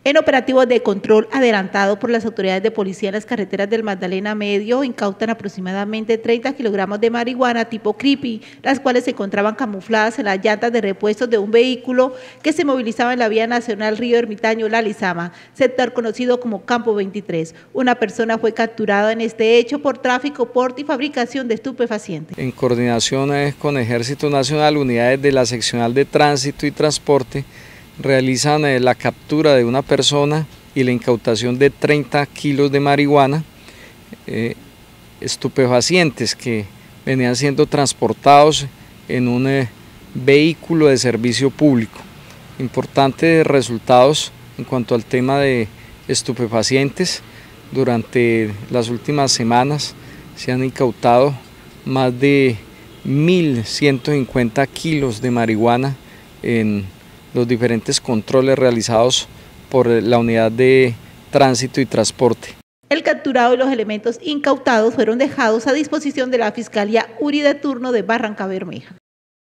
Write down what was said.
En operativos de control adelantado por las autoridades de policía en las carreteras del Magdalena Medio, incautan aproximadamente 30 kilogramos de marihuana tipo creepy, las cuales se encontraban camufladas en las llantas de repuestos de un vehículo que se movilizaba en la vía nacional Río Ermitaño-La Lizama, sector conocido como Campo 23. Una persona fue capturada en este hecho por tráfico, porte y fabricación de estupefacientes. En coordinación con Ejército Nacional, unidades de la Seccional de Tránsito y Transporte realizan la captura de una persona y la incautación de 30 kilos de marihuana, estupefacientes que venían siendo transportados en un vehículo de servicio público. Importantes resultados en cuanto al tema de estupefacientes. Durante las últimas semanas se han incautado más de 1.150 kilos de marihuana en los diferentes controles realizados por la unidad de tránsito y transporte. El capturado y los elementos incautados fueron dejados a disposición de la Fiscalía URI de turno de Barrancabermeja.